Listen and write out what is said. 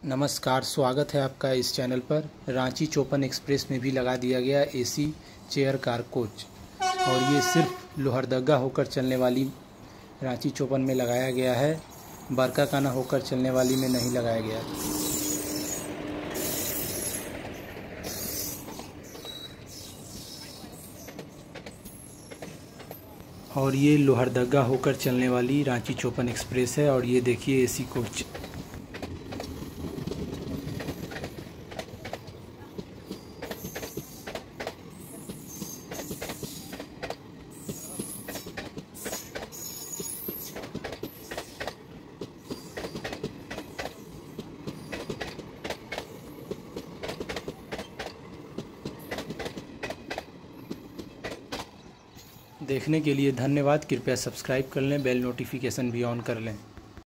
नमस्कार, स्वागत है आपका इस चैनल पर। रांची चोपन एक्सप्रेस में भी लगा दिया गया एसी चेयर कार कोच, और ये सिर्फ लोहरदगा होकर चलने वाली रांची चोपन में लगाया गया है। बरकाकाना होकर चलने वाली में नहीं लगाया गया। और ये लोहरदगा होकर चलने वाली रांची चोपन एक्सप्रेस है। और ये देखिए एसी कोच। देखने के लिए धन्यवाद। कृपया सब्सक्राइब कर लें, बेल नोटिफिकेशन भी ऑन कर लें।